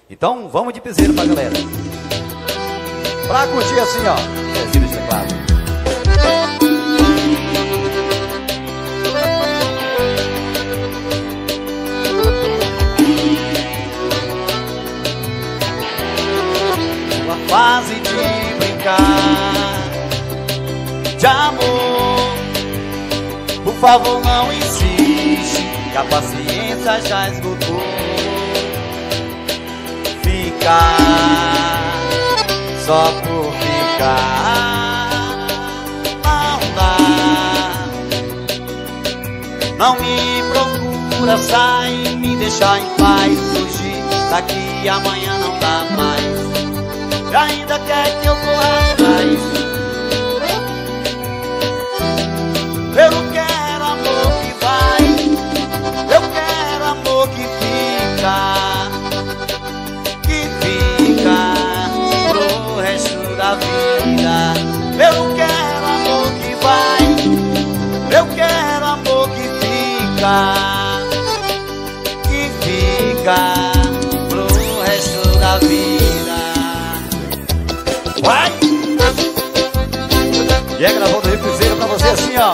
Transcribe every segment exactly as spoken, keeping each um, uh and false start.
Então vamos de piseiro pra galera. Pra curtir assim, ó, pezinho de teclado. Uma fase de brincar, de amor, por favor não insiste, que a paciência já esgotou. Ficar, só por ficar, não dá. Não me procura, sai, me deixa em paz. Fugir daqui, amanhã não dá mais. E ainda quer que eu corra atrás. Eu não quero amor que vai, eu quero amor que fica, que fica pro resto da vida. Eu não quero amor que vai, eu quero amor que fica, que fica pro resto da vida. Vai! E é gravando o repiseiro pra você assim, ó.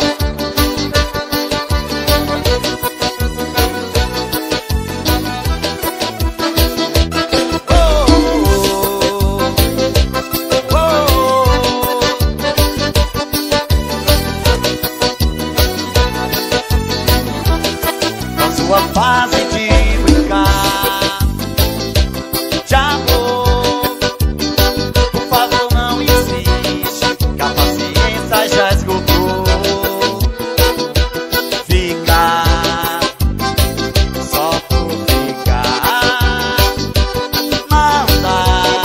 Sua fase de brincar, de amor, por favor não insiste, que a paciência já esgotou. Ficar, só por ficar, não dá.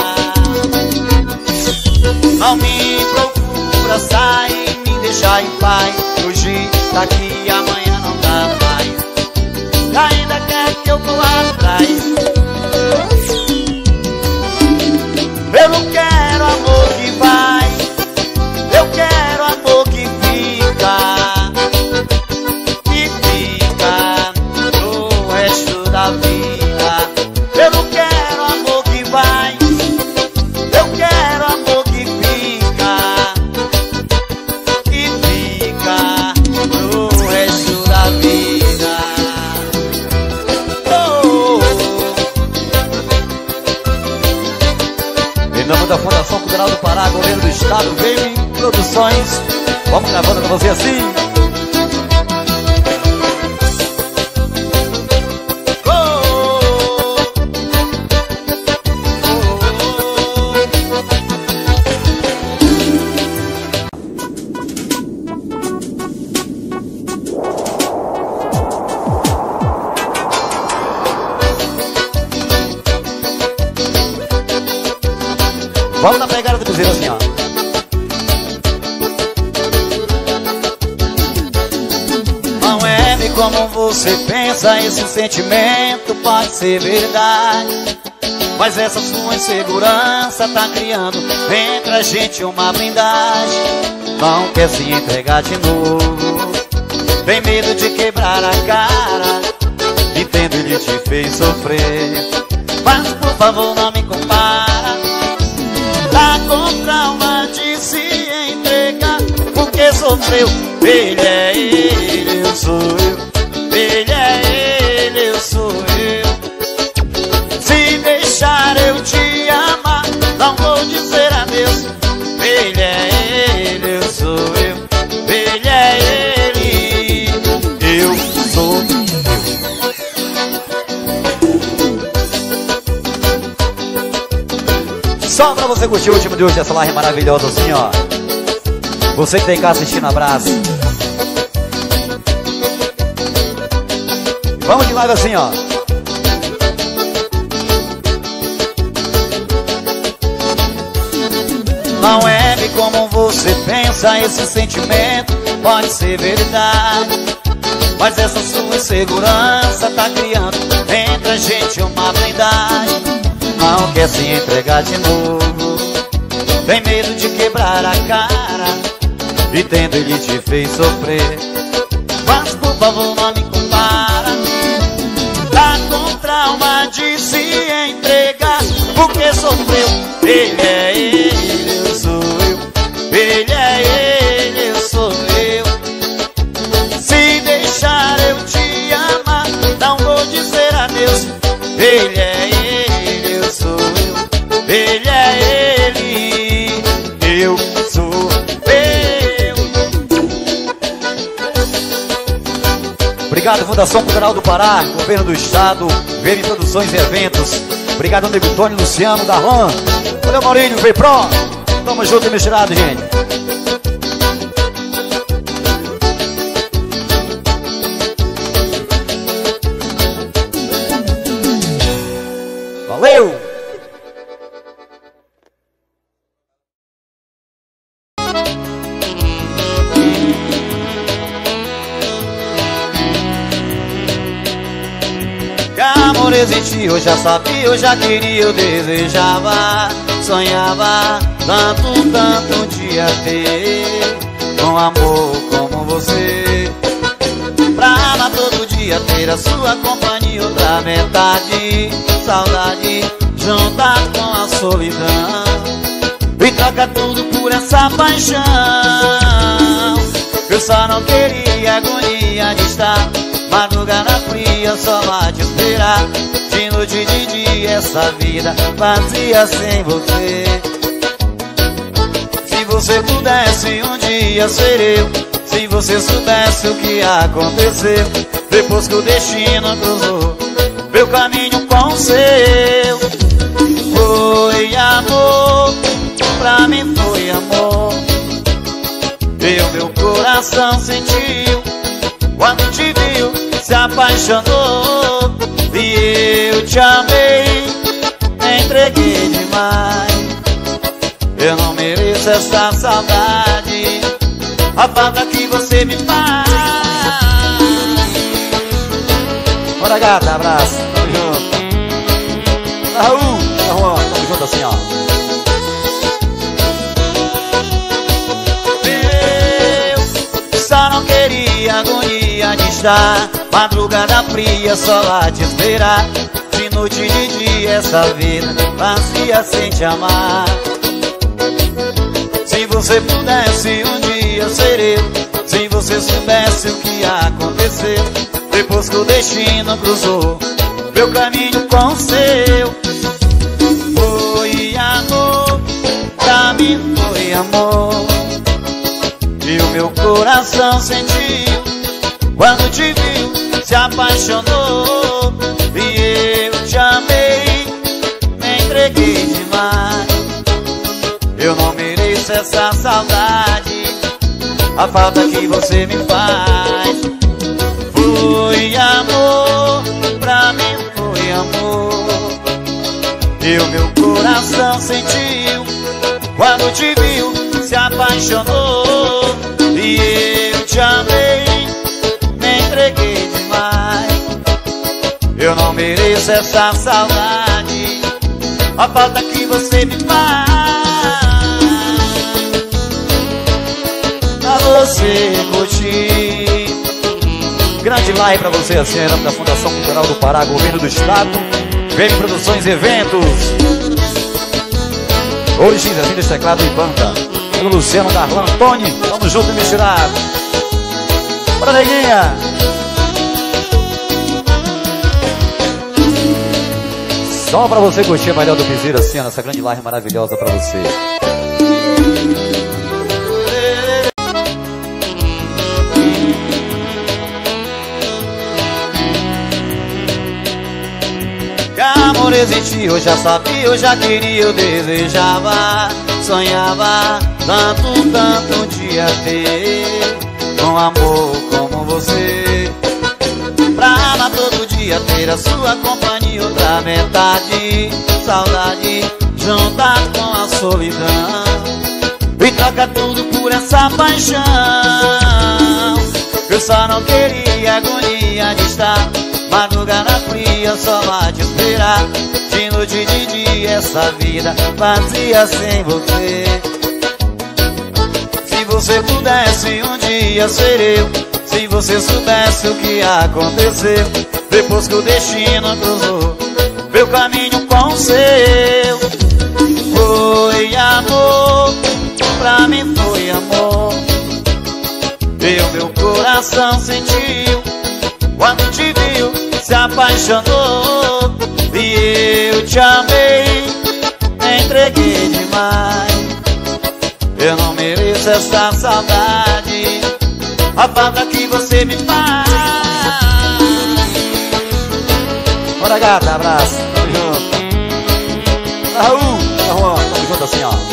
Não me procura, sai, me deixa em paz. Fugir daqui, amanhã não dá mais. Ainda quer que eu corra atrás. Eu não quero amor que vai, eu quero amor que fica, que fica pro resto da vida. Eu não quero amor que vai, eu quero amor que fica, que fica pro resto da vida. Em nome da Fundação Cultural do Pará, Governo do Estado, Game Produções, vamos gravando pra você assim. Vamos na pegada do piseiro assim, ó. Não é bem como você pensa, esse sentimento pode ser verdade, mas essa sua insegurança tá criando entre a gente uma blindagem. Não quer se entregar de novo, tem medo de quebrar a cara, entendo, ele te fez sofrer, mas por favor não me compara. Tá com trauma de se entregar, porque sofreu. Ele é ele, eu sou eu. Ele é ele, eu sou eu. Se deixar eu te amar, não vou dizer adeus. Ele é ele, eu sou eu. Ele é ele, eu sou eu. Só pra você curtir o último de hoje dessa live maravilhosa assim, ó. Você que tá em casa assistindo, abraço. Vamos de live assim, ó. Não é bem como você pensa, esse sentimento pode ser verdade, mas essa sua insegurança tá criando entre a gente uma blindagem. Não quer se entregar de novo, tem medo de quebrar a cara, entendo, ele te fez sofrer, mas por favor não me compara. Tá com trauma de se entregar, você sofreu. Ele é ele, eu sou eu. Ele é ele, eu sou eu. Se deixar eu te amar, não vou dizer adeus. Ele é ele, eu sou eu. Ele é ele, eu sou eu. Obrigado, Fundação Cultural do Pará, Governo do Estado, Verde Produções e Eventos. Obrigado, amigo Tony, Luciano, Darlan. Valeu, Maurílio, V Pro. Tamo junto e misturado, gente. Valeu! Que amor existia, eu já sabia, eu já queria, eu desejava, sonhava, tanto, tanto um dia ter um amor como você. Pra amar todo dia, ter a sua companhia, outra metade, saudade, juntar com a solidão. E troca tudo por essa paixão. Eu só não queria agonia de estar madrugada fria, só lá te esperar. De noite e de dia, essa vida vazia sem você. Se você pudesse um dia ser eu, se você soubesse o que aconteceu depois que o destino cruzou meu caminho com o seu. Foi amor, pra mim foi amor. E o meu coração sentiu quando te viu, se apaixonou. E eu te amei, me entreguei demais. Eu não mereço essa saudade, a falta que você me faz. Bora, gata, abraço, tamo junto. Raul, Raul, tamo junto assim, ó. Eu só não queria agonia de estar madrugada fria, só lá te esperar. De noite e de dia, essa vida vazia sem te amar. Se você pudesse um dia ser eu, se você soubesse o que aconteceu depois que o destino cruzou meu caminho com o seu. Foi amor, pra mim foi amor. E o meu coração sentiu quando te viu, se apaixonou. E eu te amei, me entreguei demais. Eu não mereço essa saudade, a falta que você me faz. Foi amor, pra mim foi amor. E o meu coração sentiu quando te viu, se apaixonou. E eu te amei, me entreguei demais. Eu não mereço essa saudade, a falta que você me faz. Pra você curtir. Grande live pra você, assim, em nome da Fundação Cultural do Pará, Governo do Estado, Vem Produções e Eventos. Hoje, Zezinho dos Teclado e Banda. O Luciano, Darlan, Tony, tamo junto e misturado. Bora, neguinha! Só pra você curtir a melhor do piseiro, assim, essa grande live maravilhosa pra você. Amor existia, eu já sabia, eu já queria, eu desejava, sonhava, tanto, tanto um dia ter um amor como você. Pra amar todo dia, ter a sua companhia, outra metade, saudade, juntar com a solidão. E troca tudo por essa paixão. Eu só não queria agonia de estar madrugada fria, só lá te esperar. De noite e de dia, essa vida vazia sem você. Se você pudesse um dia ser eu, se você soubesse o que aconteceu depois que o destino cruzou meu caminho com o seu. coração sentiu quando te viu, se apaixonou. E eu te amei, me entreguei demais. Eu não mereço essa saudade, a falta que você me faz. Bora, gata, abraço, tamo junto. Raul, tá Juan, tamo junto assim, ó.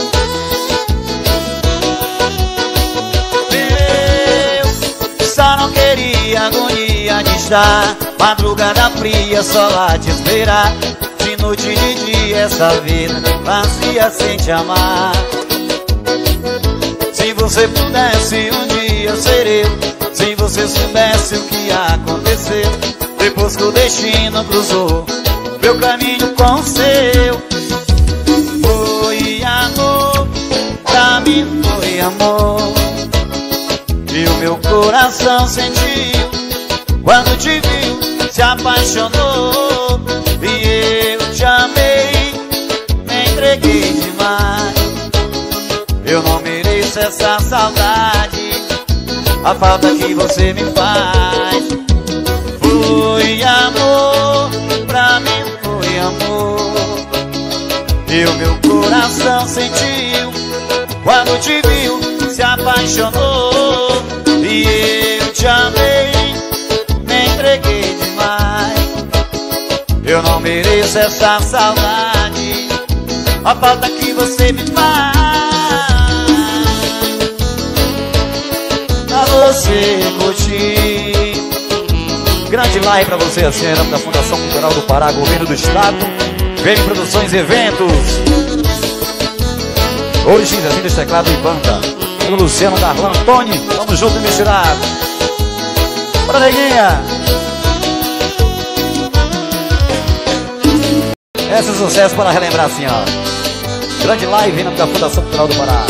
Eu só não queria agonia de estar madrugada fria só lá te esperar. De noite e de dia essa vida vazia sem te amar. Se você pudesse um dia ser eu, se você soubesse o que ia acontecer depois que o destino cruzou meu caminho com o seu. Foi amor, pra mim foi amor. E o meu coração sentiu quando te viu, se apaixonou. E eu te amei, me entreguei demais. Eu não mereço essa saudade, a falta que você me faz. Foi amor, pra mim foi amor. E o meu coração sentiu quando te viu, se apaixonou. E eu te amei, me entreguei demais. Eu não mereço essa saudade, a falta que você me faz. Pra você curtir. Grande live pra você, assim, em nome da Fundação Cultural do Pará, Governo do Estado, V M Produções e Eventos. Hoje, Zezinho dos Teclado e Banda. O Luciano Darlan Antônio, tamo junto e misturado. Bora, neguinha. Esse é sucesso para relembrar assim, ó. Grande live em nome da Fundação Cultural do Pará.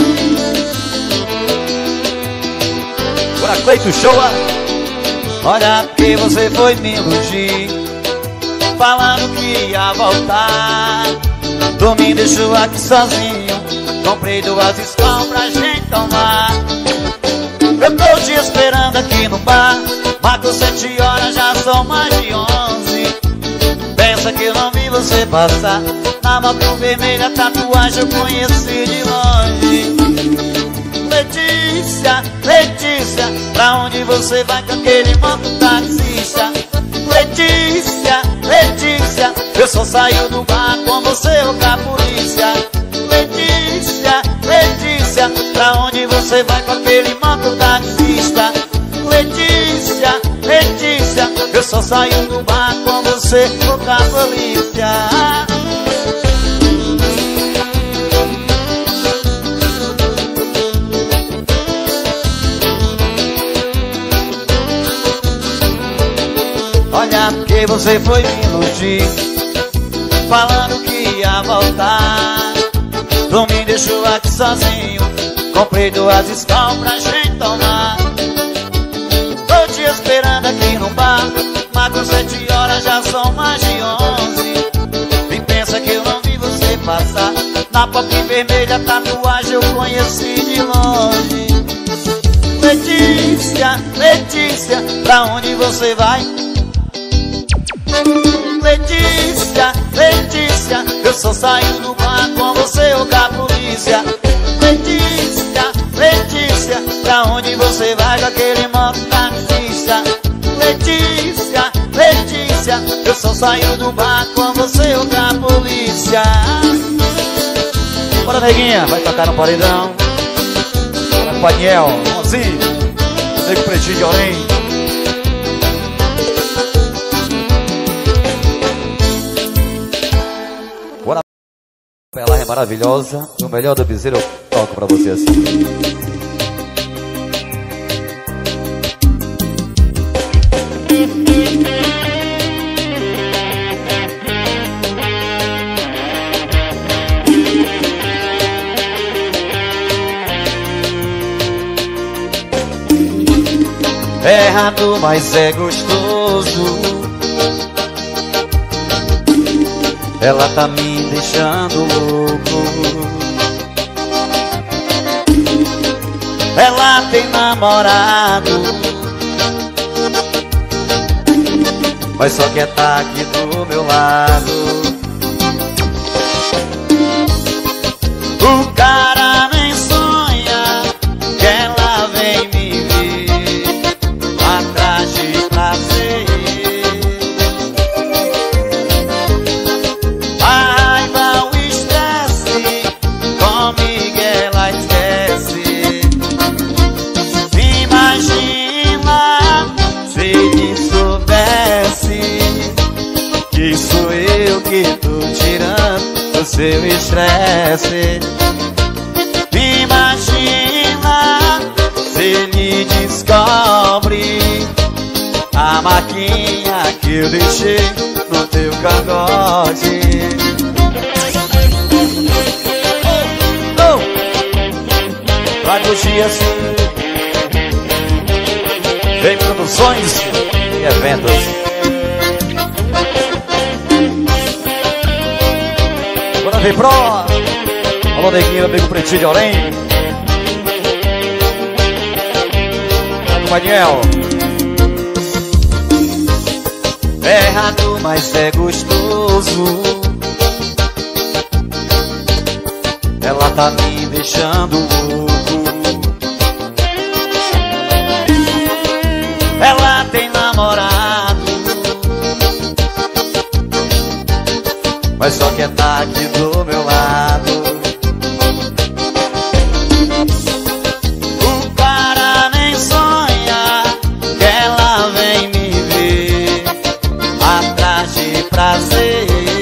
Bora, Cleito, show. Olha que você foi me iludir, falando que ia voltar. Tu me deixou aqui sozinho, comprei duas escolas pra gente tomar. Eu tô te esperando aqui no bar, marcou sete horas, já são mais de onze. Pensa que eu não vi você passar, na moto vermelha, tatuagem eu conheci de longe. Letícia, Letícia, pra onde você vai com aquele moto taxista? Letícia, Letícia, eu só saio do bar com você ou com a polícia. Letícia, Letícia, pra onde você vai com aquele moto taxista? Letícia, Letícia, eu só saio do bar com você ou com a polícia. Olha que você foi me iludir, falando que ia voltar. Tu me deixou aqui sozinho, comprei duas escolas pra gente tomar. Tô te esperando aqui no bar, marcou sete horas, já são mais de onze. E pensa que eu não vi você passar, na pop vermelha, tatuagem eu conheci de longe. Letícia, Letícia, pra onde você vai? Letícia, Letícia, eu só saio do bar com você ou com a polícia. Letícia, Letícia, pra onde você vai com aquele moto taxista? Letícia, Letícia, eu só saio do bar com você ou com a polícia. Bora, neguinha, vai tocar no paredão. Bora, Paniel, Mozinho, nego pretinho de Orém. Ela é maravilhosa, o melhor do piseiro eu toco pra você assim. É errado, mas é gostoso. Ela tá me deixando louco. Ela tem namorado, mas só quer tá aqui do meu lado. O cara nem sonha que ela vem me ver atrás de prazer. A raiva, o estresse, comigo ela esquece. Imagina se ele soubesse que sou eu que tô tirando o seu estresse. Imagina se ele descobre a marquinha que eu deixei no teu cangote. Oh, oh. Vai curtir assim. Vem produções e eventos. Bora ver pro. Alô, neguinho, amigo Pretinho de Orém. Daniel. É errado, mas é gostoso. Ela tá me deixando louco. Ela tem namorado, mas só quer tá aqui do meu lado. O cara nem sonha que ela vem me ver atrás de prazer.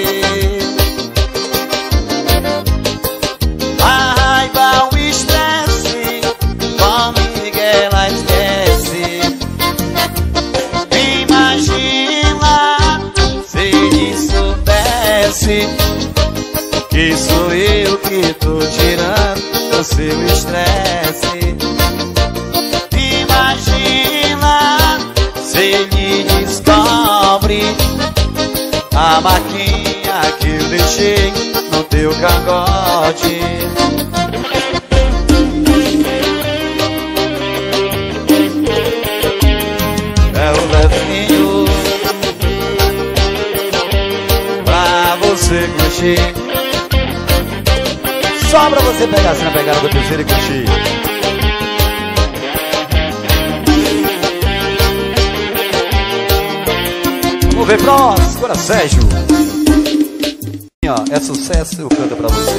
A raiva, o estresse, comigo ela esquece. Imagina se ele soubesse que sou eu que tô tirando o seu estresse. Imagina se ele descobre a marquinha que eu deixei no teu cangote. É o levinho pra você curtir. Só pra você pegar assim na pegada do terceiro e curtir. Vamos ver próximo. Agora Sérgio. É sucesso, eu canto pra você.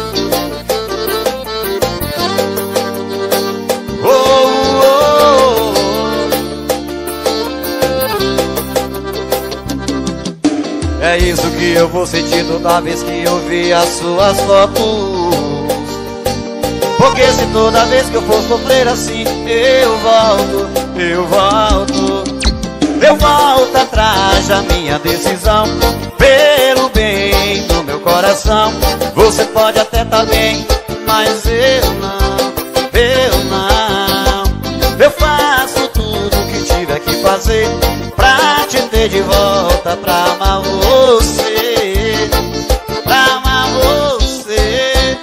Oh, oh, oh. É isso que eu vou sentir toda vez que eu ver as suas fotos. Porque se toda vez que eu for sofrer assim, eu volto, eu volto, eu volto atrás da minha decisão. Pelo bem do meu coração, você pode até tá bem, mas eu não, eu não. Eu faço tudo que tiver que fazer pra te ter de volta, pra amar você, pra amar você.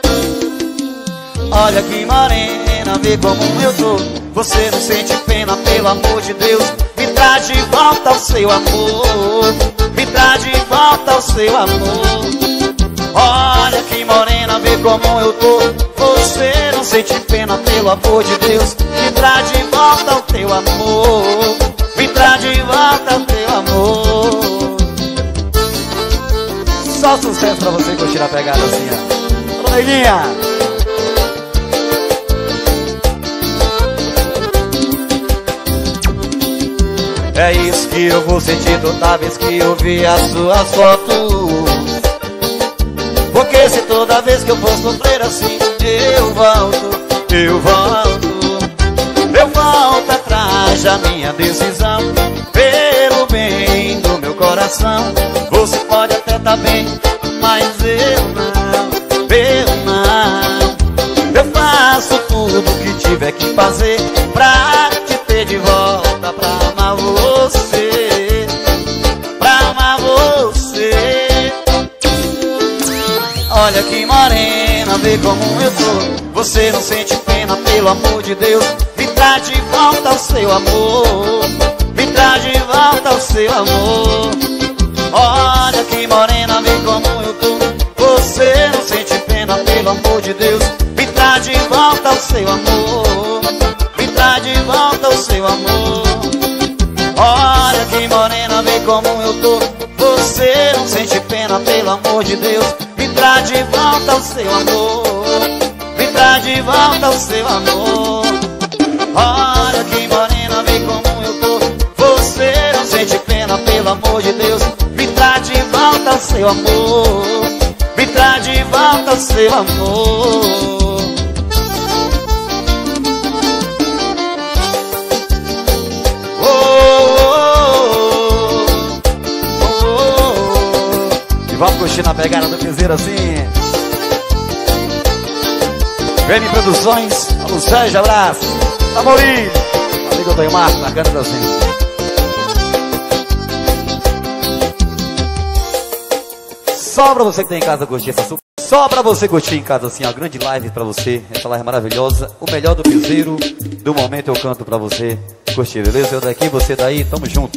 Olha que morena, vê como eu tô. Você não sente pena, pelo amor de Deus, me traz de volta ao seu amor, me traz de volta ao seu amor. Olha que morena, vê como eu tô. Você não sente pena, pelo amor de Deus, me traz de volta ao teu amor, me traz de volta ao teu amor. Só sucesso pra você curtir a pegada assim, ó. Ô, neguinha. É isso que eu vou sentir toda vez que eu ver as suas fotos. Porque se toda vez que eu for sofrer assim, eu volto, eu volto, eu volto atrás da minha decisão. Pelo bem do meu coração, você pode até tá bem, mas eu não, eu não. Eu faço tudo que tiver que fazer pra te ter de volta, pra amar você, pra amar você. Olha que morena, vê como eu tô. Você não sente pena, pelo amor de Deus, me traz de volta ao seu amor, me traz de volta o seu amor. Olha que morena, vê como eu tô. Você não sente pena, pelo amor de Deus. Me traz de volta o seu amor. Me traz de volta o seu amor. Olha que morena, vê como eu tô. Você não sente pena, pelo amor de Deus. Me traz de volta o seu amor. Me traz de volta o seu amor. Olha que morena, vê como eu tô. Você não sente pena, pelo amor de Deus. Me traz de volta o seu amor. Me traz de volta o seu amor. Vamos curtir na pegada do piseiro assim. Grêmio Produções, alô Sérgio, abraço. Amorim, amigo do Marco, marcando assim. Só pra você que tem em casa curtir essa super. Só pra você curtir em casa assim, a grande live pra você. Essa live maravilhosa. O melhor do piseiro. Do momento eu canto pra você curtir, beleza? Eu daqui, você daí, tamo junto.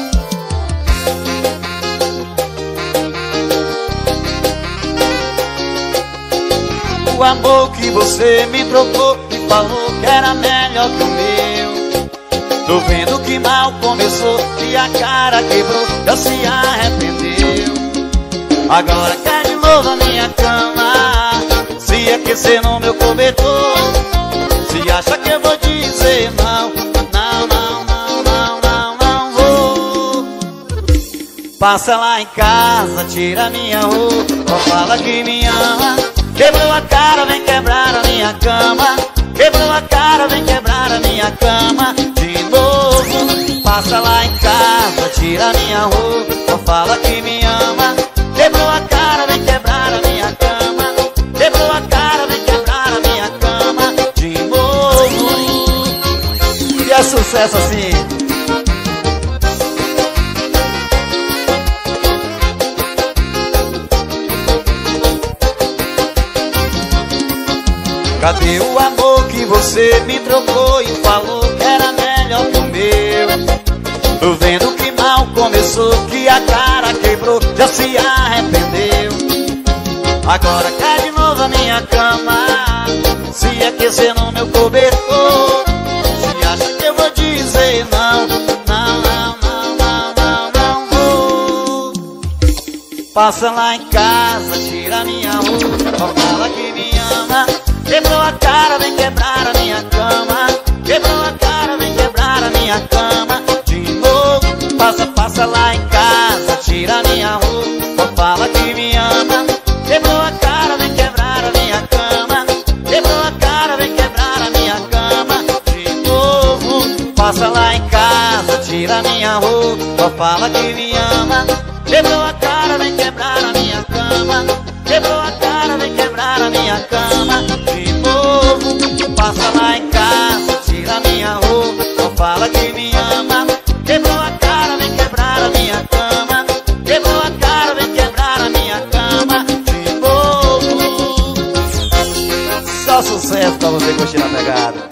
O amor que você me trocou e falou que era melhor que o meu. Tô vendo que mal começou e a cara quebrou, já se arrependeu. Agora quer de novo a minha cama, se aquecer no meu cobertor. Se acha que eu vou dizer não, não, não, não, não, não, não vou. Passa lá em casa, tira minha roupa, fala que me ama. Quebrou a cara, vem quebrar a minha cama. Quebrou a cara, vem quebrar a minha cama de novo. Passa lá em casa, tira minha roupa, fala que me ama. Quebrou a cara, vem quebrar a minha cama. Quebrou a cara, vem quebrar a minha cama de novo. E é sucesso assim. Cadê o amor que você me trocou e falou que era melhor que o meu? Tô vendo que mal começou, que a cara quebrou, já se arrependeu. Agora quer de novo a minha cama, se aquecer no meu cobertor. Se acha que eu vou dizer não, não, não, não, não, não, não vou. Passa lá em casa, tira minha roupa, fala que me ama. Quebrou a cara, vem quebrar a minha cama. Quebrou a cara, vem quebrar a minha cama de novo. Passa, passa lá em casa, tira minha roupa, fala que me ama. Quebrou a cara, vem quebrar a minha cama. Quebrou a cara, vem quebrar a minha cama de novo. Passa lá em casa, tira minha roupa, fala que me ama. Quebrou a cara, vem quebrar a minha cama. Quebrou a cara, vem quebrar a minha cama de novo. Passa lá em casa, tira minha roupa, fala que me ama. Quebrou a cara, vem quebrar a minha cama. Quebrou a cara, vem quebrar a minha cama de novo. Só sucesso pra você curtir na pegada.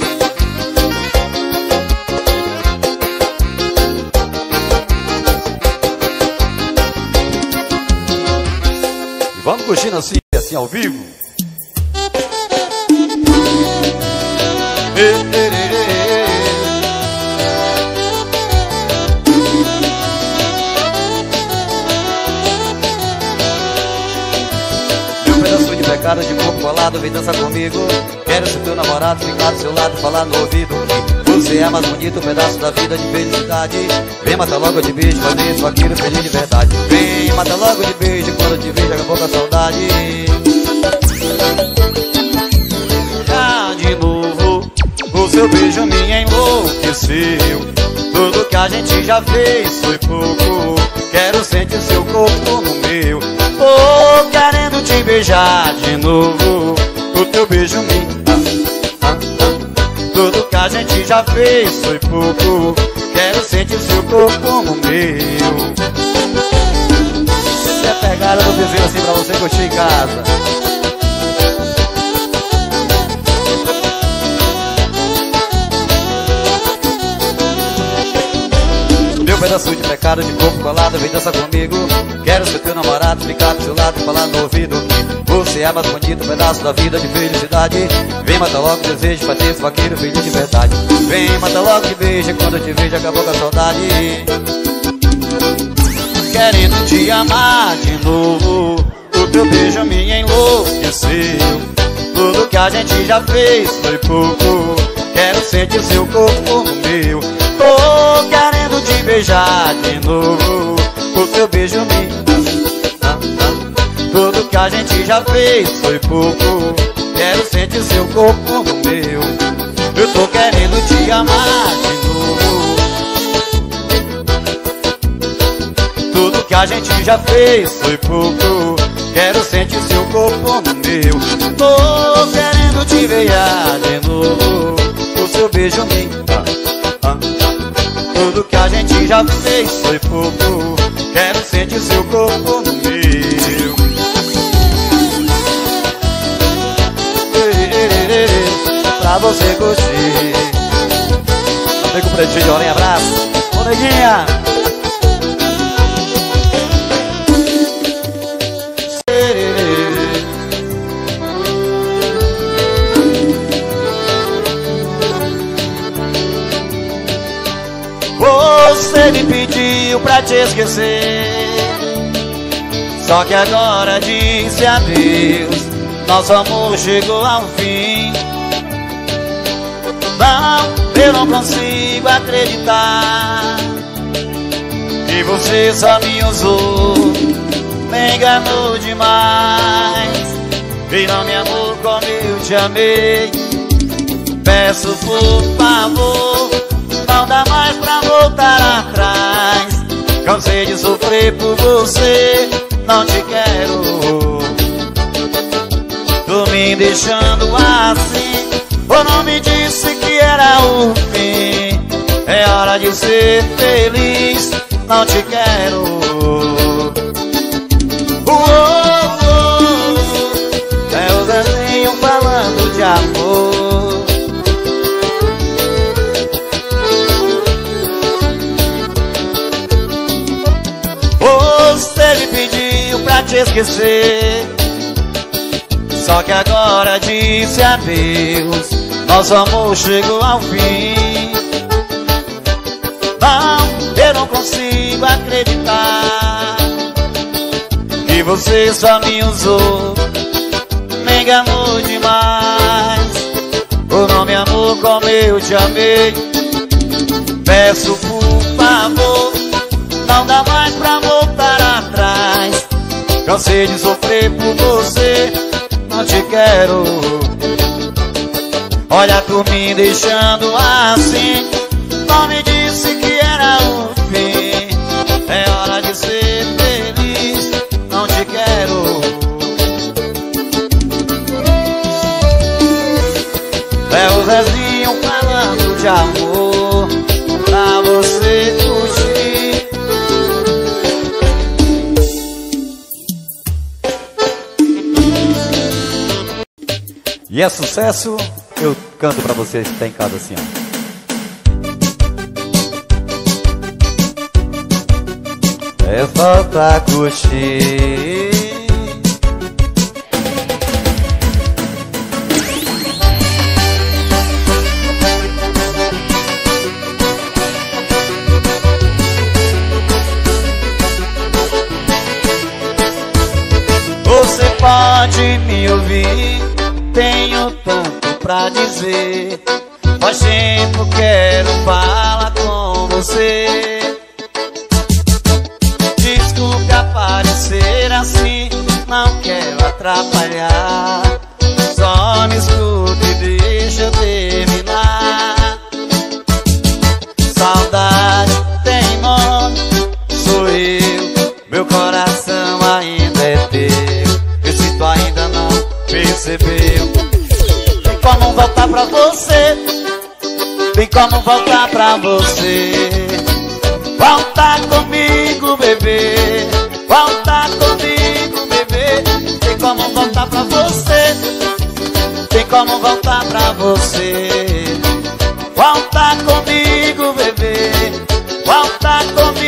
Vamos curtindo assim, assim ao vivo. Ei, ei, ei, ei. Meu pedaço de pecado, de corpo colado, vem dançar comigo. Quero ser teu namorado, ficar do seu lado, falar no ouvido que você é mais bonito, um pedaço da vida de felicidade. Vem matar logo de beijo, fazer isso, aquilo, feliz de verdade. Vem matar logo de beijo, quando eu te vejo acabou com a saudade. Já de novo, o seu beijo me enlouqueceu. Tudo que a gente já fez foi pouco. Quero sentir seu corpo no meu. Tô querendo te beijar de novo. O teu beijo me... Ah, ah, ah. Tudo que a gente já fez foi pouco. Quero sentir seu corpo no meu. Se é pegada do piseiro assim pra você curtir em casa. pedaço de pecado, de corpo colado, vem dançar comigo. Quero ser teu namorado, ficar do seu lado e falar no ouvido que você é mais bonito, um pedaço da vida de felicidade. Vem matar logo o desejo, pra ter esse vaqueiro feliz de verdade. Vem matar logo de beijo, quando eu te vejo acabou com a saudade. Querendo te amar de novo, o teu beijo me enlouqueceu. Tudo que a gente já fez foi pouco, quero sentir seu corpo no meu. Tô querendo te beijar de novo, o teu beijo me... Ah, ah. Tudo que a gente já fez foi pouco, quero sentir seu corpo no meu. Eu tô querendo te amar de novo. Tudo que a gente já fez foi pouco, quero sentir seu corpo no meu. Tô querendo te beijar de novo, o seu beijo me... Ah, ah. Tudo que a gente já fez foi pouco, quero sentir seu corpo no meu. Pra você curtir. Amigo Pretinho, olha, abraço. Ô, neguinha. Você me pediu pra te esquecer, só que agora disse adeus. Nosso amor chegou ao fim. Não, eu não consigo acreditar que você só me usou, me enganou demais e não me amou como eu te amei. Peço por favor, não dá mais pra voltar atrás. Cansei de sofrer por você, não te quero. Tô me deixando assim, ou não me disse que era o fim. É hora de ser feliz, não te quero. Uou, uou, é o desenho falando de amor. Você me pediu pra te esquecer, só que agora disse adeus. Nosso amor chegou ao fim. Não, eu não consigo acreditar que você só me usou, me enganou demais, ou não me amou como eu te amei. Peço por favor, não dá mais pra voltar atrás. Cansei de sofrer por você, não te quero. Olha, tu me deixando assim, não me disse que era o fim. É hora de ser feliz, não te quero. É o Zezinho falando de amor, pra você curtir. E é sucesso, eu canto pra vocês que tá em casa assim, ó. É só pra curtir. Você pode me ouvir, tenho tanto pra dizer. Faz tempo quero falar com você. Desculpe aparecer assim, não quero atrapalhar. Só me escuta e deixa eu terminar. Saudade tem nome, sou eu. Meu coração ainda é teu. Esse tu ainda não percebeu. Tem como voltar pra você, tem como voltar pra você. Volta comigo, bebê, volta comigo, bebê. Tem como voltar pra você, tem como voltar pra você. Volta comigo, bebê, volta comigo.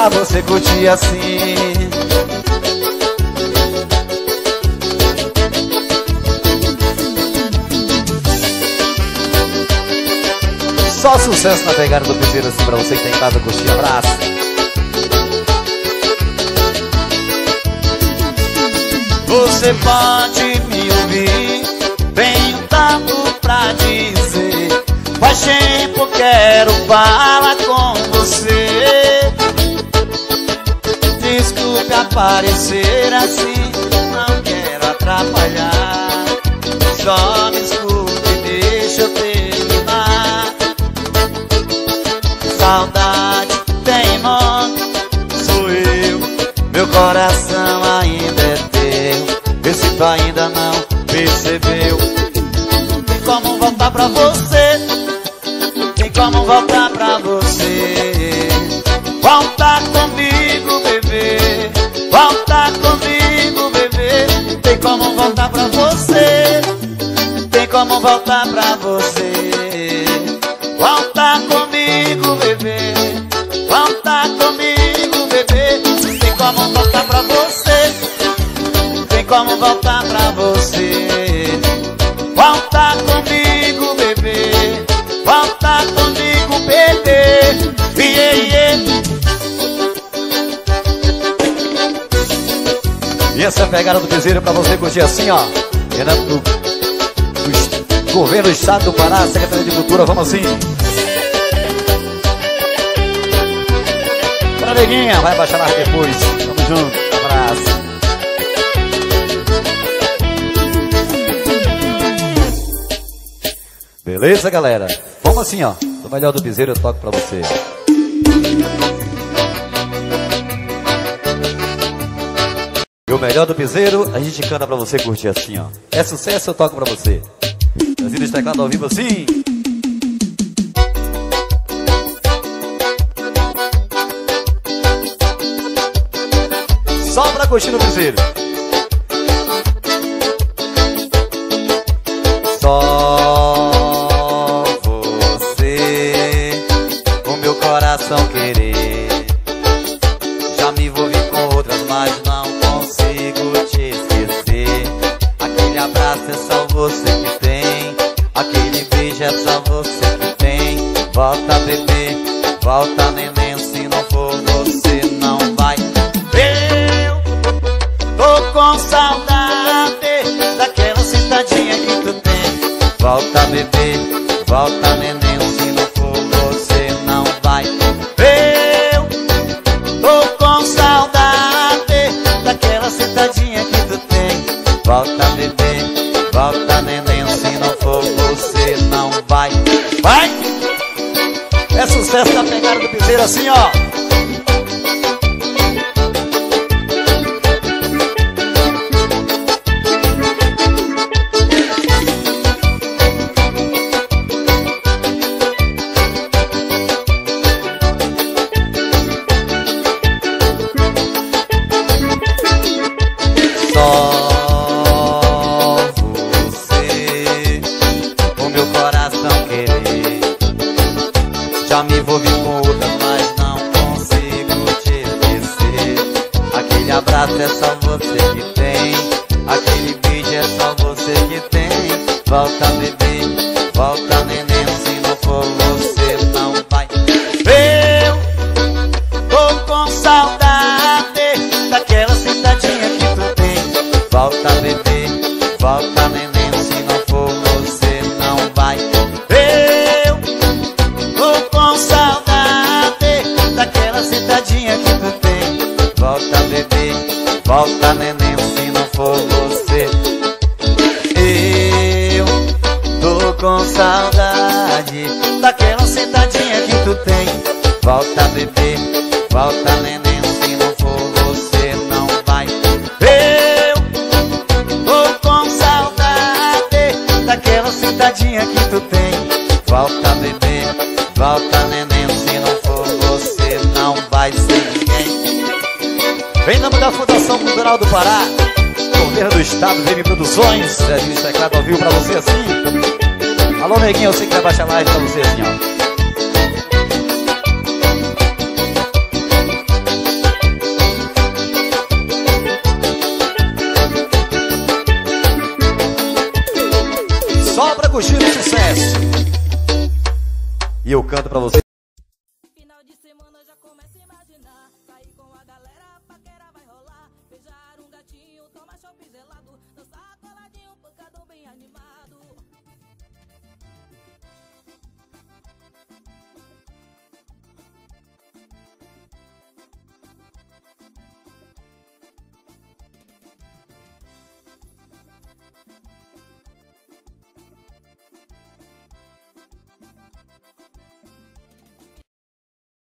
pra você curtir assim. Só sucesso na pegada do piseiro assim pra você que tá em casa curtir. Abraço. Você pode me ouvir, tenho tanto pra dizer. Faz tempo quero falar com você. Desculpe aparecer assim, não quero atrapalhar. Só me escute e deixa eu terminar. Saudade tem nome, sou eu. Meu coração ainda é teu. Vê se tu ainda não percebeu. Tem como voltar pra você, tem como voltar pra você. Volta comigo, bebê. Volta comigo, bebê. Tem como voltar pra você, tem como voltar pra você. Volta comigo, bebê. Volta comigo, bebê. Tem como voltar pra você, tem como voltar pra você. Volta comigo, bebê. Volta comigo, bebê. Yeah, yeah. E essa é a pegada do piseiro pra você curtir assim, ó. Renato do, do Governo do Estado do Pará, Secretaria de Cultura, vamos assim. Pra neguinha, vai baixar mais depois. Tamo junto, abraço. Beleza, galera? Vamos assim, ó. Do melhor do piseiro eu toco pra você. E o melhor do piseiro a gente canta pra você curtir assim, ó. É sucesso, eu toco pra você. Brasil de teclado ao vivo assim. Só pra curtir no piseiro. Só você, o meu coração querer. Já me envolvi com outras, mas não consigo te esquecer. Aquele abraço é só você que tem, aquele beijo é só você que tem. Volta, bebê, volta, neném, se não for você não vai. Eu tô com saudade daquela sentadinha que tu tem. Volta, bebê, volta, neném, se não for você não vai. Eu tô com saudade daquela sentadinha que tu tem. Volta, bebê, volta, neném, se não for você não vai. Vai! É sucesso da pegada do piseiro assim, ó. Já me envolvi com outras, mas não consigo te esquecer. Aquele abraço é só você que tem, aquele beijo é só você que tem. Volta, bebê, volta, neném, se não for você não vai. Eu tô com saudade daquela sentadinha que tu tem. Volta, bebê, volta, neném, se não for você não vai. Sentadinha que tu tem. Volta, bebê, volta, neném, se não for você. Eu tô com saudade daquela sentadinha que tu tem. Volta, bebê, volta, neném, se não for você não vai. Eu tô com saudade daquela sentadinha que tu tem. Volta, bebê, volta, neném, se não for você não vai ser ninguém. Vem nome da Fundação Cultural do Pará, Governo do Estado, V M Produções. Brasil de teclado ao vivo pra você assim. Alô, neguinho, eu sei que vai baixar live pra você assim, ó. pra você. Final de semana já começa a imaginar. Sair com a galera, a paquera vai rolar. Beijar um gatinho, tomar chopp gelado. Dançar coladinho, pancadão bem animado.